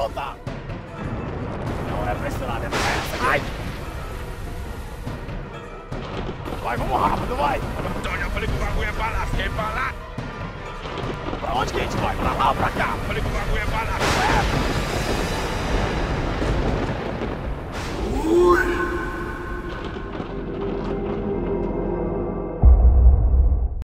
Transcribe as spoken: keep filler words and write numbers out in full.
volta! Não é pra esse lado, é pra essa. Ai! Vai, vamos rápido, vai! Antônio, eu falei que o bagulho é pra lá, você quer ir pra lá? Pra onde que a gente vai? Pra lá ou pra cá? Eu falei que o bagulho é pra lá.